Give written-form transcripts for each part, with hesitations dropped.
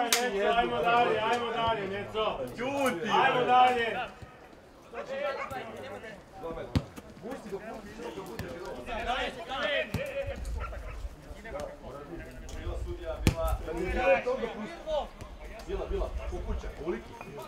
Neco, ajmo dalje, Neco. Ćuti! Ajmo dalje! Bila, kukuća, uliki.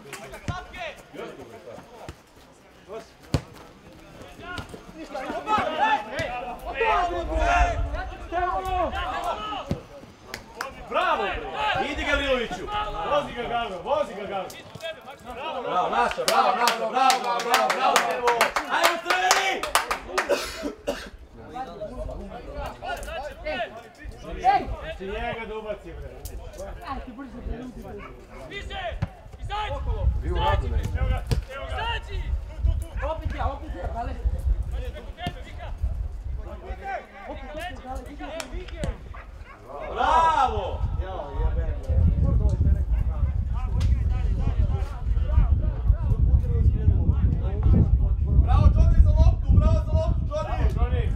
Bravo! Idi Galiloviću! Vozi ga Galo, vozi ga Galo! Bravo, naša, bravo, Servo! Ajmo crveni! Ti njega da ubaci, bre. Više! Izađi! Vi u radu ne. Izađi! Opet ja, dale. Bravo! Bravo, Johnny, za loptu, Johnny! Johnny!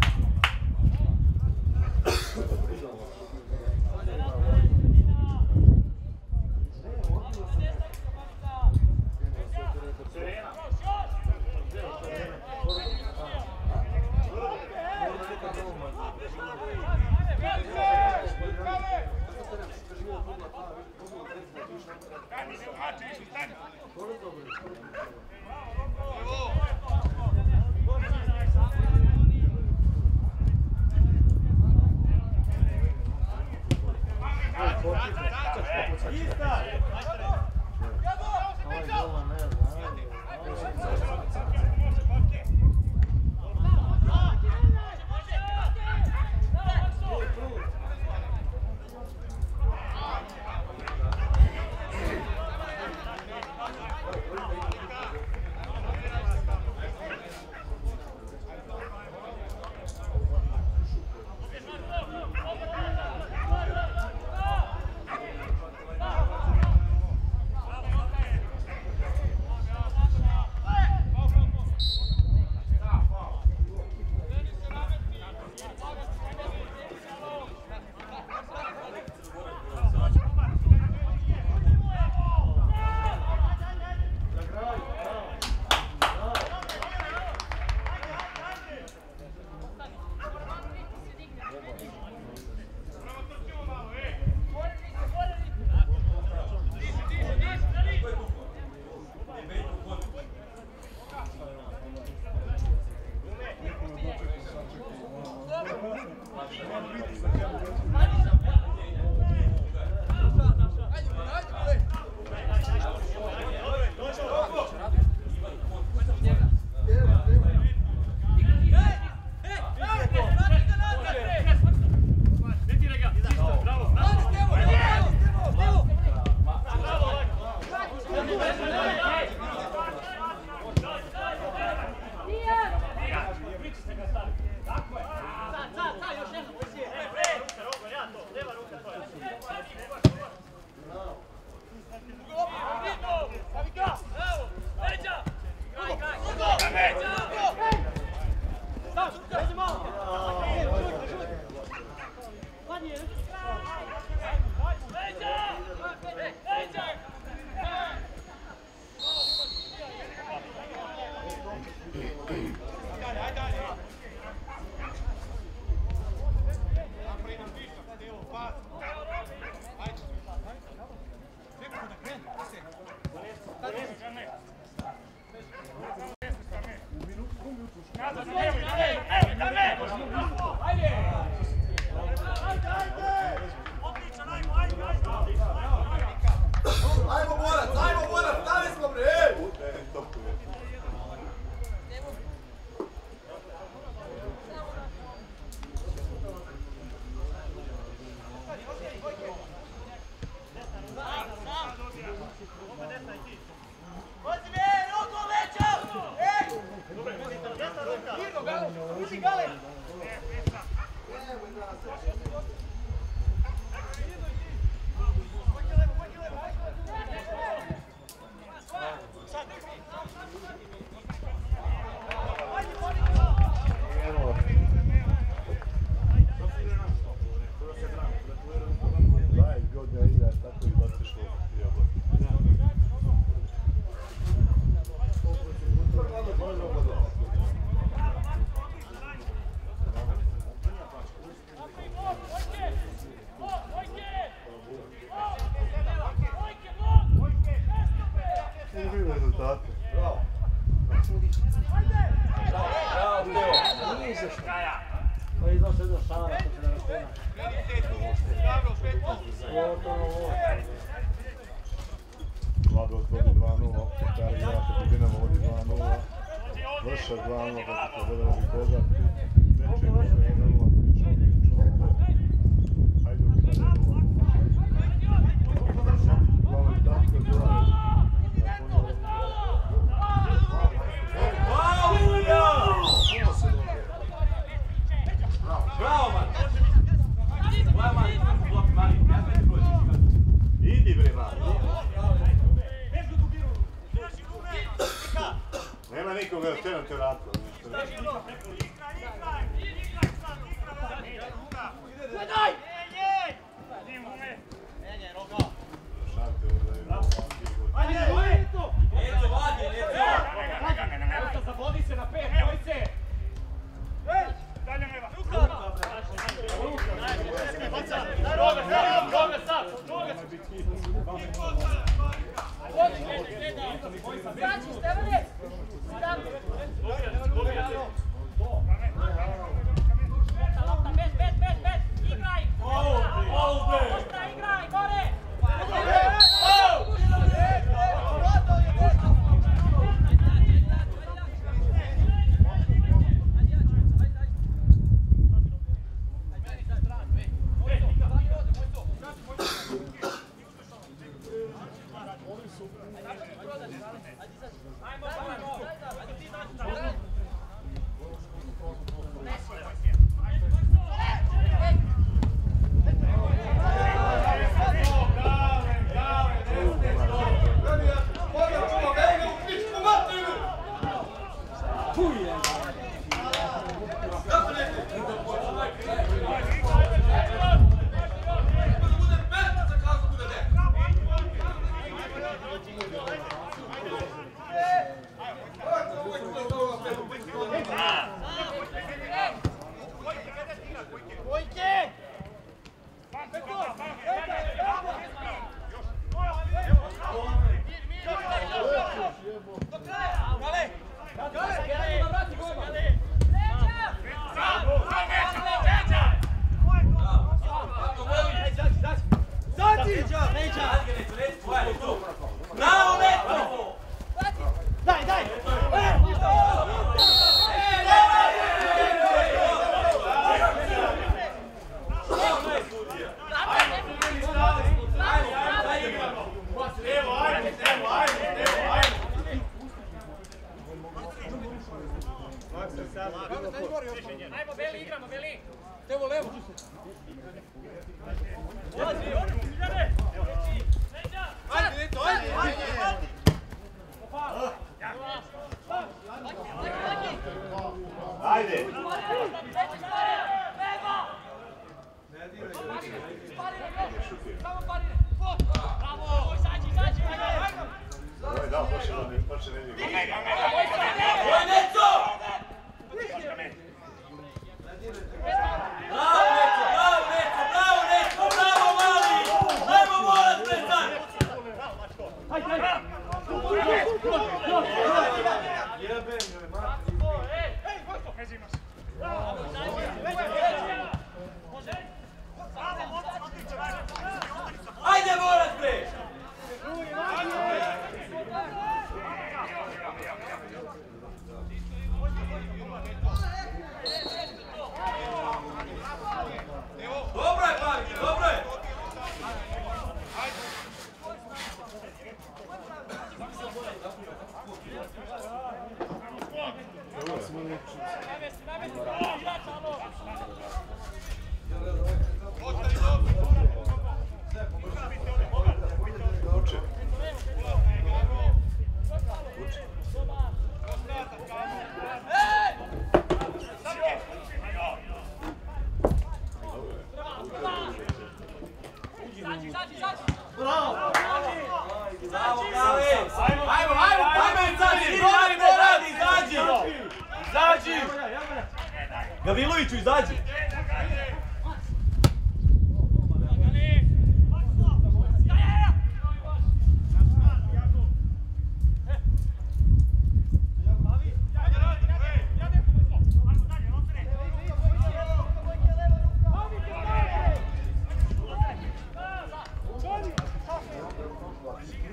čudiš. Bravo, Teo. Nije izašlo. To je izašlo jedno šara, to se da raspona. Gotovo. Mladost vodi 2:0, Stari grad protiv Dinamo vodi 2:0, Vršac 2:0, kako se gledali Bogati, Nečeg 1:0, hajde u Dinamo 0. Glavno je tako bila. Bravo, man! Idi bre, man! Nema nikoga, stenem te Ratko. Gledaj! Šante ovdje. Ajde! Neco, vadi, Neco! Zavodi se na 5, dvojice! Noga sad! Znači, Stevane! Lopta, bez! Igraj! Ostra, igraj! Gore! Ajmo, Beli, igramo, Beli! Evo levo. Ajde! Bravo! Izađi! Ovaj da, počne ne vidim. Oj, Neco! Bravo, Neco, mali! Ajmo, morac, prestan! Ajde, morac, bre! Dobro je, Pavić, dobro je! Uče. Bravo, Kavi! Ajmo, izađi! Gaviloviću, izađi!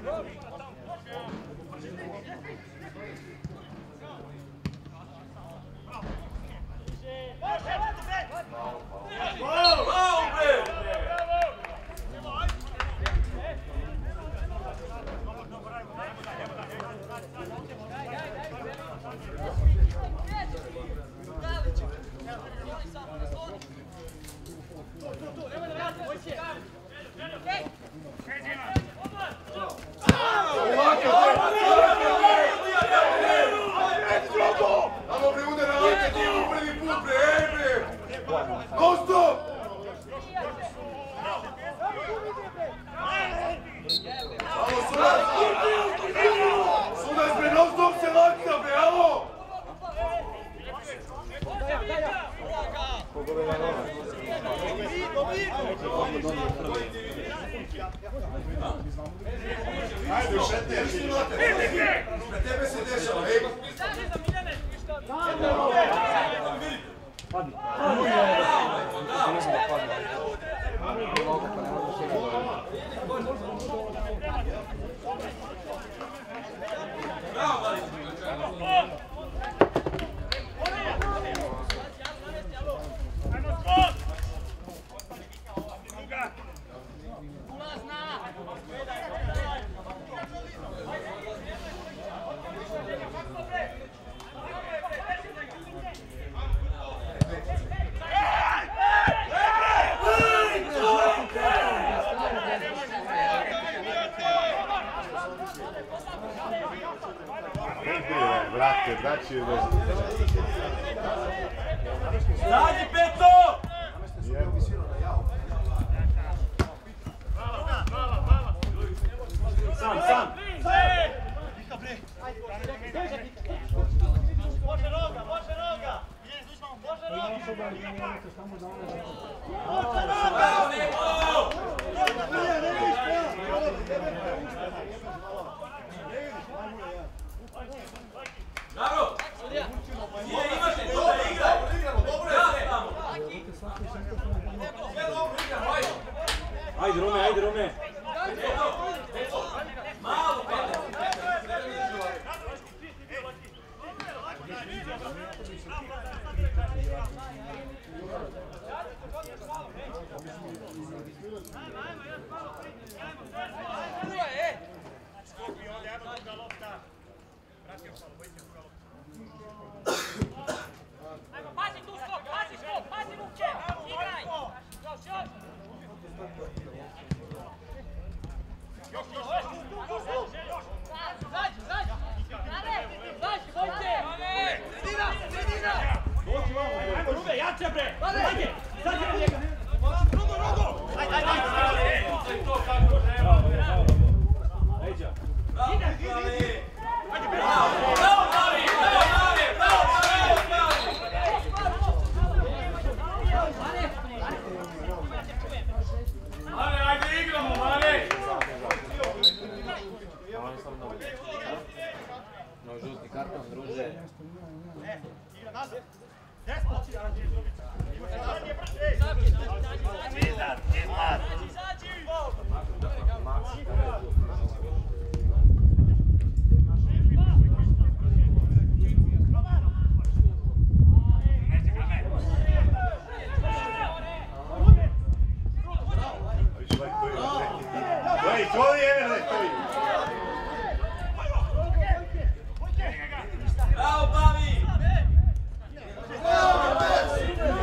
Ajde, šetneš. Ispred tebe se dešava, ej. Padni. Brate, braći, Zadnji peto! Sam, sam! Može roga, može roga! Može roga! Dobro! Imate, dobro igraj! Dobro je sve! Sve dobro igramo, ajde! Ajde Rome, ajde Rome! Malo, Pazi tu skok, pazi Vukče! Igraj! Još! Zađi! Zađi, Vukče! Sredina! Ajmo Rube, jače bre! Ajde! Sad je njega! Rogo! Ajde! To kako treba! Leđa! Ajde bre! bravo, Mari! Mare, ajde igramo, Mare! No žuti karton, druže. Bravo, Pavi!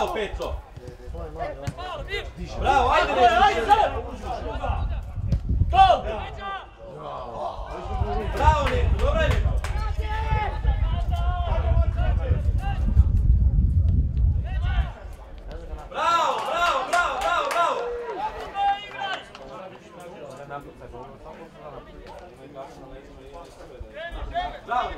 Bravo, Petro! Bravo, ajde, ajde! Bravo, Niko, dobro je Niko! Bravo, bravo, bravo, bravo, bravo! Bravo!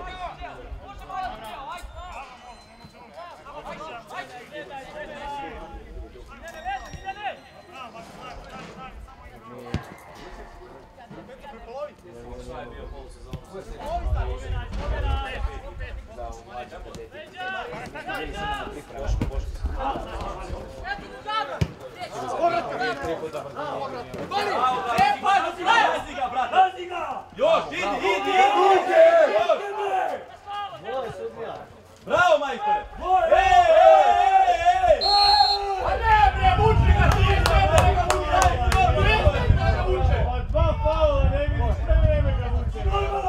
Još, idi! Bravo, majstore! Dva faula, ne vidiš, sve vreme ga vuče.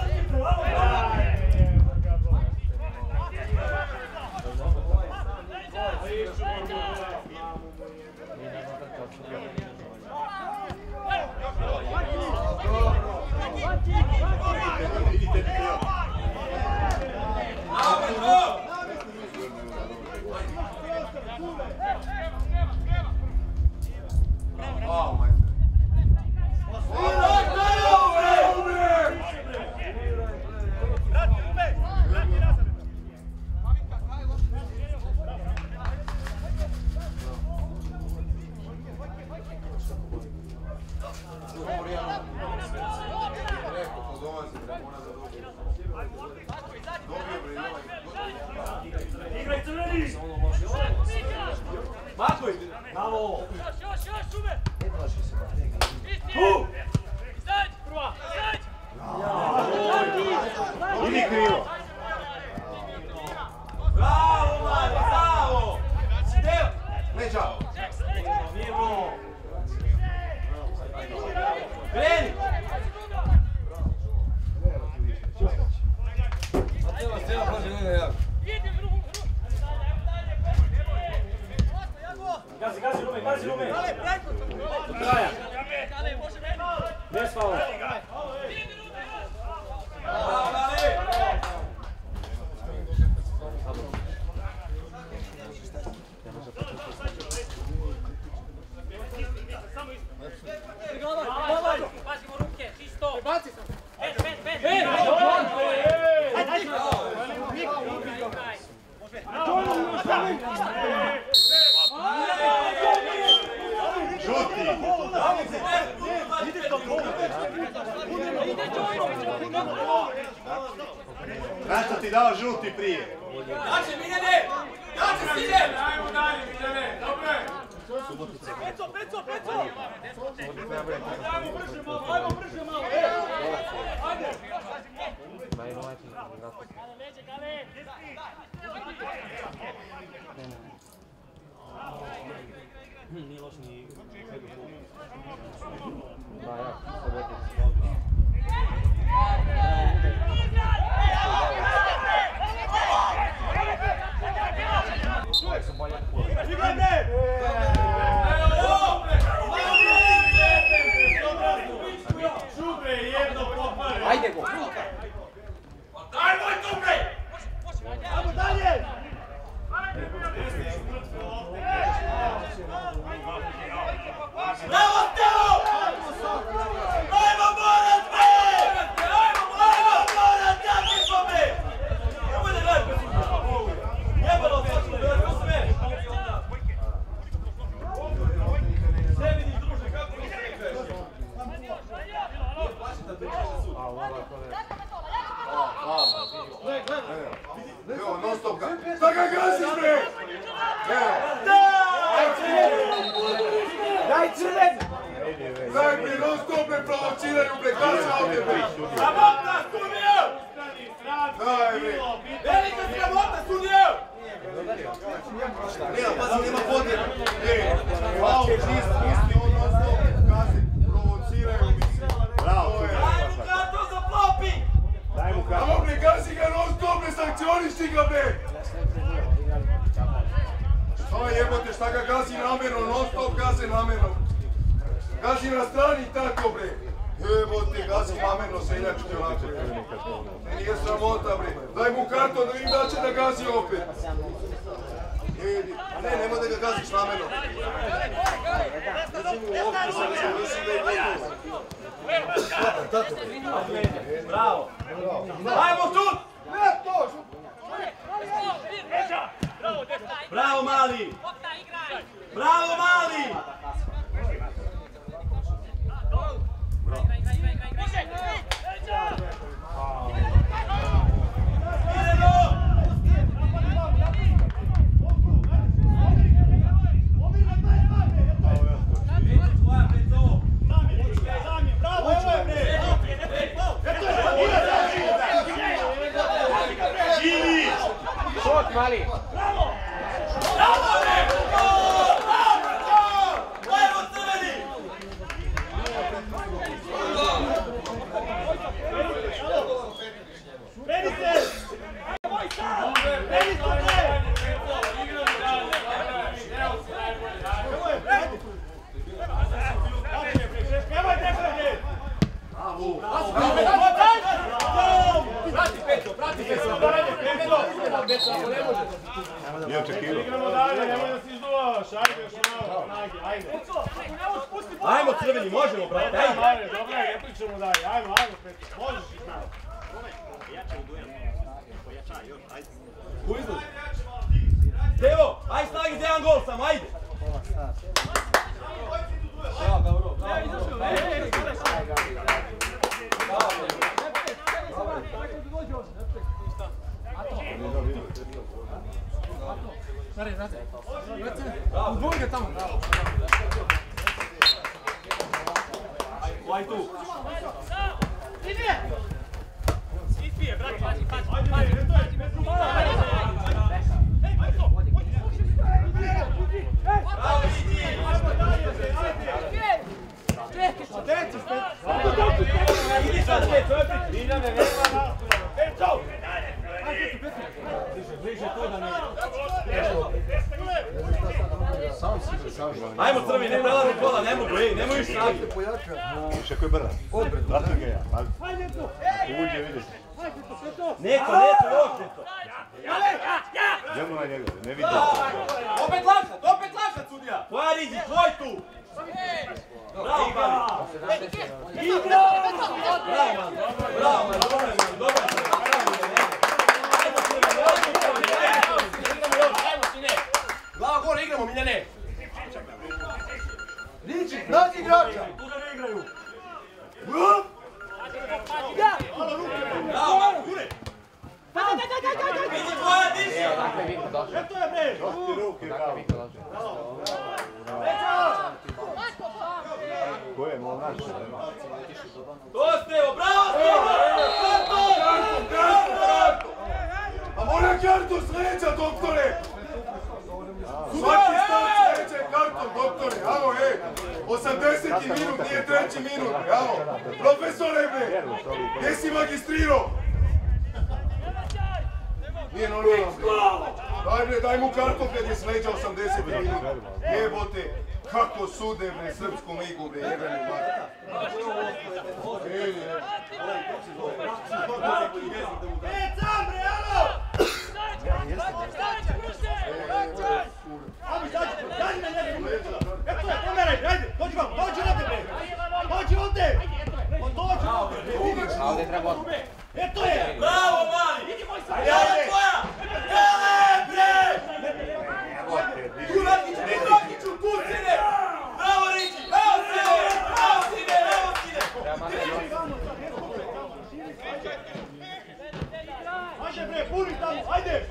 Makoj! Bravo! Još, ume! Idi krivo. Bravo, Mari, bravo! Steo! Leđa. Nije bilo! Kreni! Gazi rume! Do kraja! Bez faula! Bravo, Mari! Pazimo ruke, čisto! Baci sam! Bet! Žuti. Rasto ti dao žuti prije. Dače, Miljane! Dače, Silje! Ajmo dalje, Miljane, dobro je! Peco! Ajmo brže malo! Ajde! Nije loš ni... Ajde go! Daj moj tu, bre! Ajmo dalje! Bravo, Steo! Ajmo, Borac, bre! Ajmo, Borac, jaki smo, bre! Nemoj da gledaj, bre! Jebalo, sad ćemo gledati, ko sve! Sve vidiš, druže, kako mi se igraš? Evo, non stop ga. Šta ga gaziš, bre? Daj crven! Daj mi non stop me provociraju, bre, gaza ovdje, bre. Sramota, Sunio! Daj, bre. Velika sramota, Sunio! Nema, pazi, nema potrebe. Wow, isti on non stop gazi, provociraju mi se. Bravo, Daj mu kartu za flopi! daj mu kartu. Amo, bre, gazi ga non stop, ne sankcioniš ti ga, bre. Ovo jebote šta ga gazi namjerno, non stop gazi namjerno. Gazi na strani tako bre. Evo te gazi namjerno seljački onako. Nije sramota bre. Daj mu karton da vidim da će da gazi opet. Ne, nemoj da ga gaziš namjerno. Mislim u opet sam mislim da je gotovo. Bravo! Ajmo tu! Ne, to! Bravo mali! Bravo mali! Šut, mali! Bravo! Bravo, bre! Ajmo crveni! Nije očekivao. Igramo dalje, nemoj da si izduvaš, ajde još malo, ajde. Ajmo crveni, možemo brate, ajde! Ajde, dobro, ne pričamo dalje, ajmo, Petro, možeš ih malo. Ko izlazi? Stevo, ajde snagi za jedan gol sam, ajde! Ovaj tu! Ajmo crveni, ne prelazi kola, ne mogu, ej, nemoj još snagi. Više koji brda. Zato ga ja. Ako uđe, vidiš. Neto, još neto. Jedno na njega, ne vidim. Opet lažat, sudija. Tvoja Riđi, tvoj tu. Bravo, Mali. Bravo, dobro. Glava gore, igramo, Miljane. Riđi, nađi igrača. Tu da ne igraju. Bravo, Mali, gure. Vidi tvoja diši! Eto je bre! Prosti ruke, bravo. Ko je, malo naš? To Stevo, bravo Stevo! A moram kartu s leđa, doktore! Svaki start s leđa je karton, doktore, alo, ej! 80. minut, nije 3. minut, alo! Profesore, bre! Gdje si magistrirao? Nije normalno, bre! Daj, bre, daj mu karton kad je s leđa 80. minut! Jebote! Kako sude, bre, srpsku ligu, bre, jebeni mati! Sam bre, alo! Daj na njega! Eto je, pomeraj, ajde, dođi vam, dođi ovdje bre! Dođi ovdje! Dođi ovdje! Ovdje treba otpiti. Eto je! Bravo, Mali! Jele tvoja! Jele, bre! Kurakiću, tu sine! Bravo, Riđi! Evo sine! Ajde bre, puni tamo, ajde!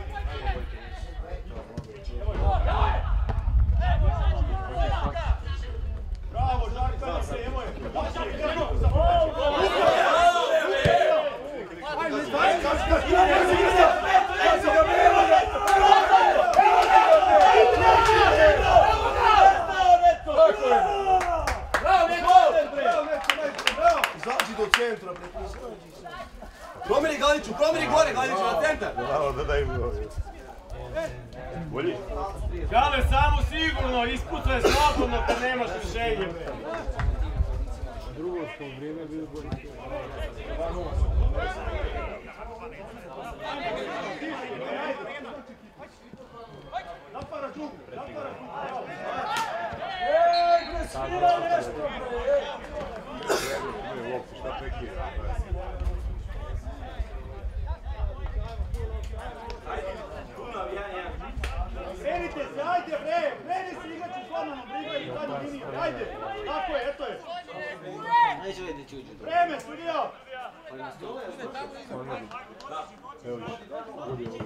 Bravo, Žarka se, evo je! Ajde, Slobodno, ispucaj slobodno kad nemaš rješenje. Drugo što vrijeme je bilo bolje. Napara džugu, napara džugu. Greskira nešto, bre! Ne, uopće, šta prekira? Serite se, ajde bre! Meni se igrači s vama na briga i zadnju liniju, ajde! Tako je, eto je! Neću vidjeti čuđu. Vreme, sudija! Evo viš, gubi ovdje.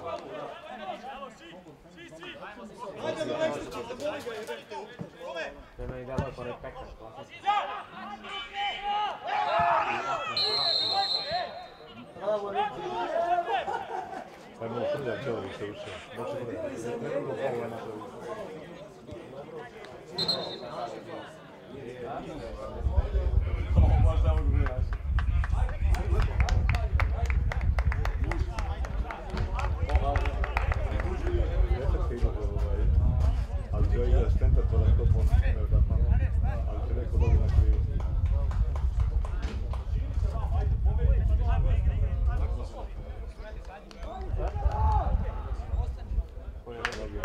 Ajde na nešto će se boli ga i vedite u kome! Nema i delo kore pekaš, klasično. Bravo, Niki. Ajmo Frlja čeli se uče. Doći Frlja. Nekoga gola napravi. Desetka imate ali Joe igra s tentatora 100%, ne da malo, ali će neko dobiti na krivu. Koji je dobio?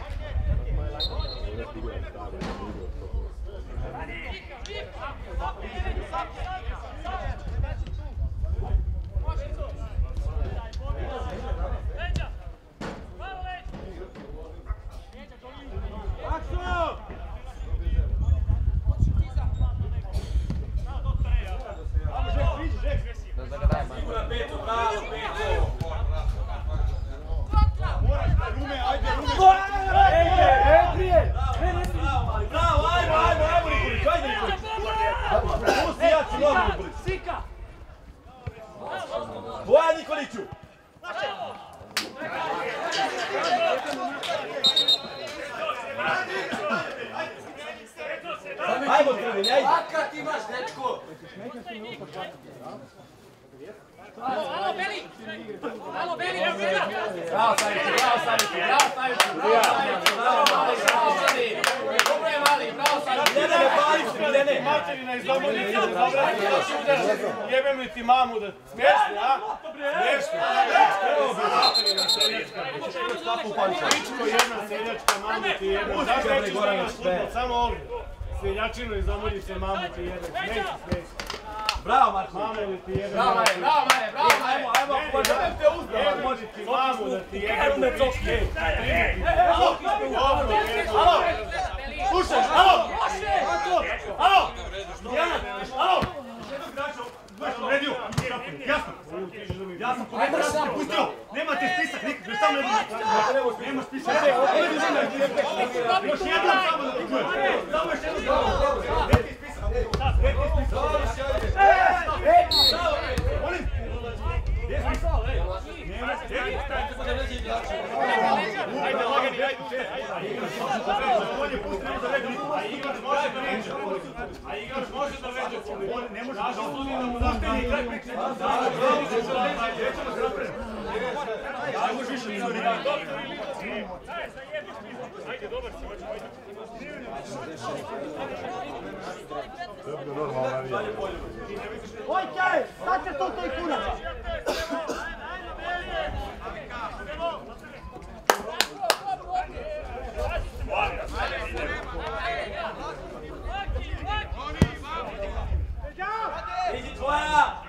Ovo neki igra stara, ne igra 100%. Bojan Nikoliću! Ajmo Crveni, ajde! Fakat imaš, dečko! Alo, Beli! Alo, Beli! Bravo Saviću, bravo Saviću, bravo Saviću! Bravo Saviću! Dobro je Mali, bravo Saviću! Milene, pali se, Milene! Materina iz Domoljice, jebem li ti mamu da... Smiješni, a? Smiješni! Evo bi Materina seljačka. Pičko jedna seljačka, mamu ti jebem. Zašto nećeš da imaš futbol, samo ovdje. Seljačinu iz Domoljice, mamu ti jebem. Smiješni. Bravo Marko! Mame li ti jebem. Bravo Mare, bravo Mare, bravo Mare! Ajmo, poželim te uzbravo. Jebem li ti mamu da ti jebem. Alo! Alo! Slušaj, alo! Alo! Jana, alo! Redio, jasno. Jasno, komentar sam pustio. Nemate spisak nikakve, samo nema spisak. Još jedan samo da ti čujem. Samo još jedan samo. Deti spisak. Deti spisak. Molim. Gdje je spisak? Nema spisak. Ajde, lagani, ajde. Bolje pusti, nema da veđu. A igrač može da veđu. A igrač može da veđu. On ne može da veđu. Pušteni i kraj priče. Ajmo više mi zori. Ajde, dobar si, hoćemo, ajde. To je normalno navijanje. Oj, kaj, sad će to i kuna. Iđi tvoja!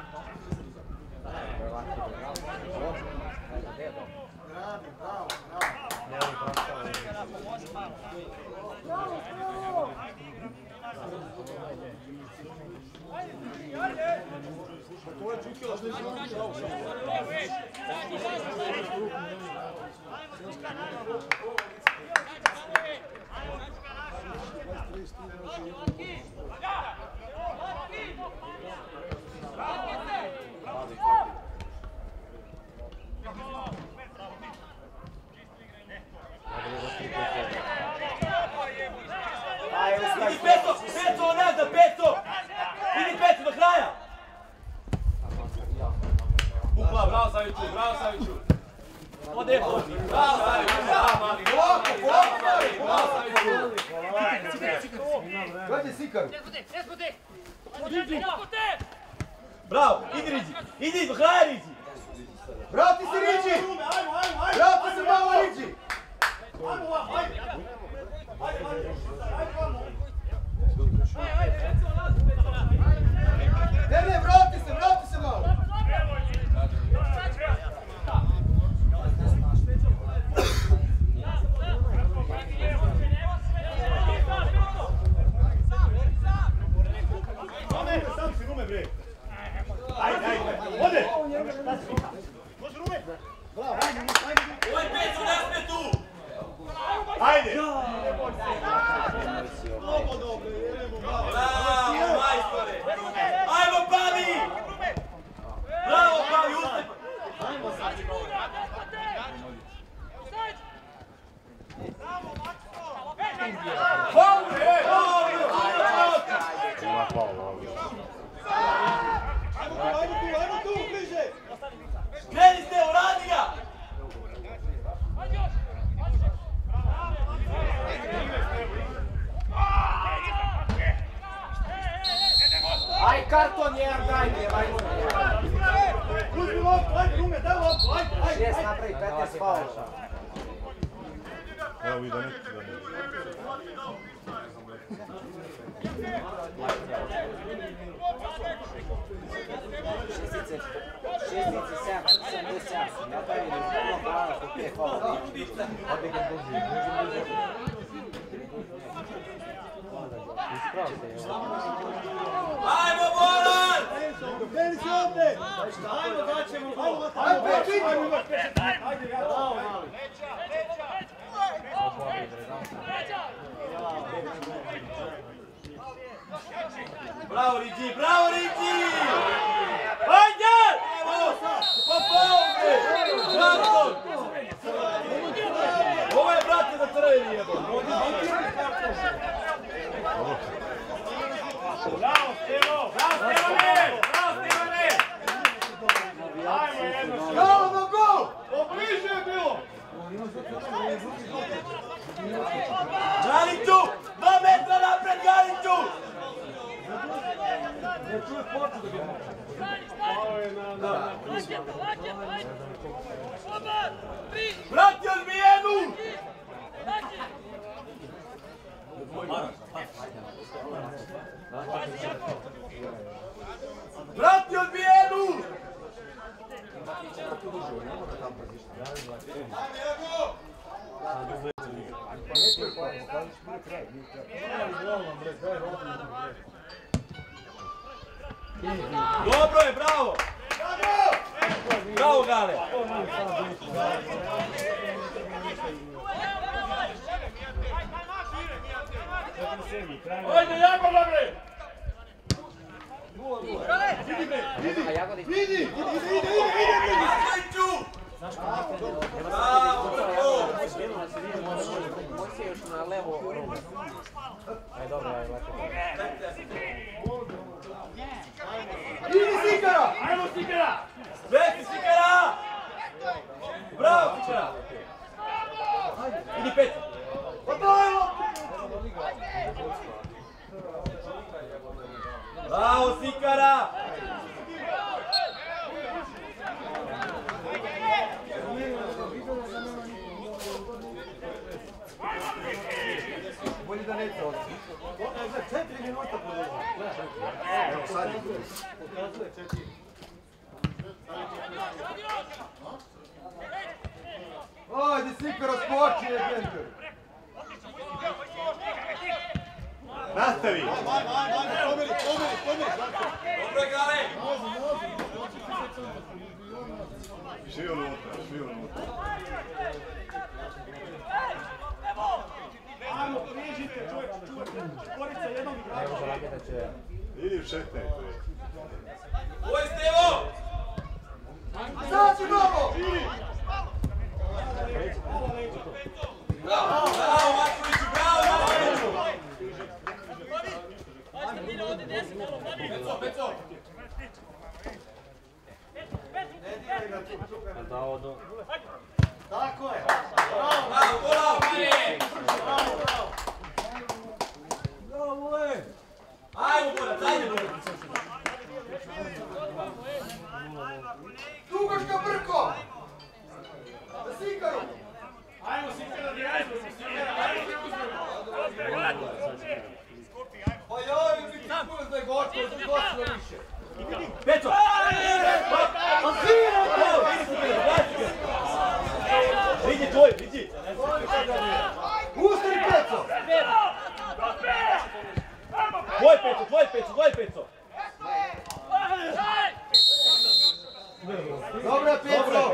Idi Peto, Peto, ne da Peto! Idi Peto do kraja! Bukla, bravo Saviću, bravo Saviću! Ode, bravo Savić, bravo mali, polako, Gledaj Sikaru. bravo, idi Riđi, idi, hraj Riđi. Vrati se Riđi! Vrati se malo Riđi! Ne, vrati se malo! Sam si rume, bre! Ajde! Ode! Može rume? Bravo, ajde! Ovo je Pecu, ne sme tu! Ajde! Bravo, majstore! Ajmo, Pavi! Bravo, Pavi, ustaj! Faul, ej! Ima faul ovdje. Ajmo tu, bliže! Kreni ste, uradi ga! Aj karton jedan dajte, Uzmi loptu, ajde rume, daj loptu, ajde! 6 napravi 15 faula. Evo i da neću da ne. Šestice 77, napravili puno prava po 5 faula. Ode ga drži. Ajmo, Boran! Meni se ovdje! Ajmo, daćemo gol! Ajde, bravo, mali! Bravo, Riđi, bravo, Riđi! Ajde! Evo! Pa ovdje! Bravo! Ovo je, brate, za crveni jebo! Bravo, Stevo! Bravo, Stevane! Bravo, Stevane! Ajmo jedno što! Bravo na gol! Obliže je bilo! Galiću! 2 metra napred, Galiću! Vrati odbijenu! Vrati odbijenu! Dobro je, bravo! Bravo, Gale! Ajde, jako dobre! Vidi! Galiću! Bravo, bravo! Moći još na levo rumu. Aj dobro, aj lako. Vidi Sikara! Ajmo, Sikara! Sveti Sikara! Bravo, Sikara! Idi, Peca! Pa daj loptu! Bravo, Sikara! Bolje da neće osim. 4 minuta podružno. Evo sad je. Pokazuje 4. Ajde Sikara skoči, jebenter. Nastavi! Dobro je, Gale! Svi unutra, svi unutra. Ajmo, priježite, četvorica jednog igrača. Idi u šetne. Ovo je Stevo! Znači mnogo! Bravo, bravo, Markoviću, bravo, Markoviću! Peco, Peco! Da, odo. Peco! Vidi tvoj, vidi! Ustani Peco! Tvoj Peco! Dobra Peco!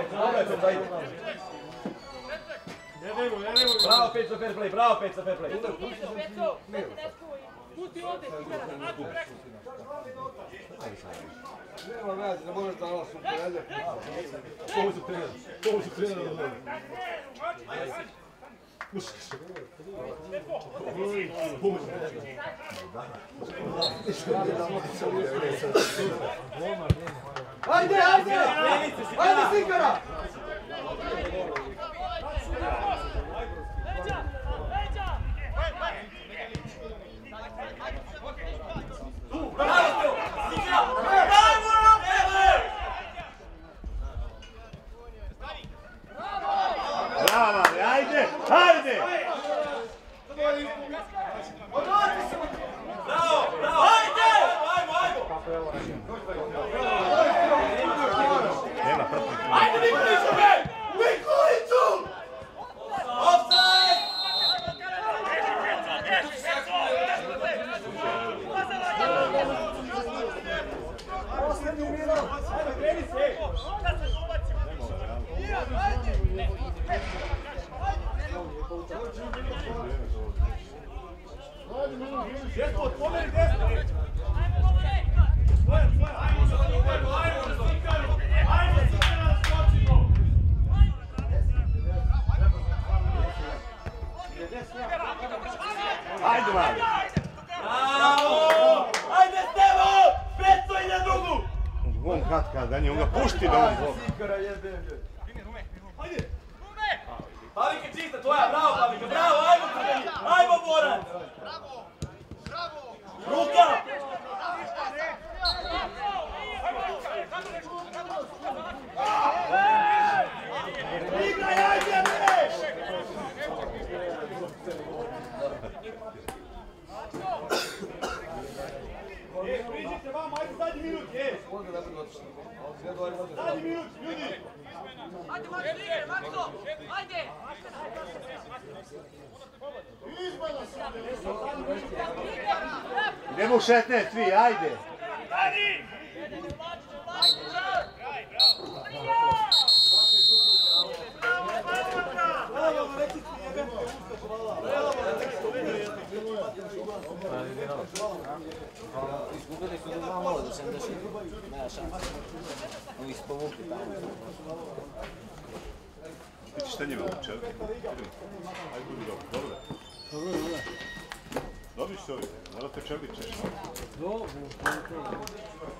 Bravo Peco, fair play, bravo Peco, fair play. Nema veze, ne možeš da nas uporediti. Ovo su trenera. Ajde Sikara! Bravo, ajde! Nema protiv. Ajde Nikoliću, bre! Nikoliću! Offside! Ajde, mali! Bravo! Ajde Stevo! Peco ide drugu! On kad da nije, on ga pušti da on zlo. Pavike čista tvoja, bravo Pavike, bravo, ajmo crveni, ajmo Boran! Ruka! Igraj, ajde bre! Priđite vamo, ajde zadnji minut, zadnji minut, ljudi! Ajde, Makso! Ajde! Idemo u 16, svi, ajde! Izgubili su dva malo do 70. Nema šanse. Ovi ispovukli tamo. Ti šta njima uče? Ajde, budi dobro. Dobri su ovi, morate čebićeš. Dobro.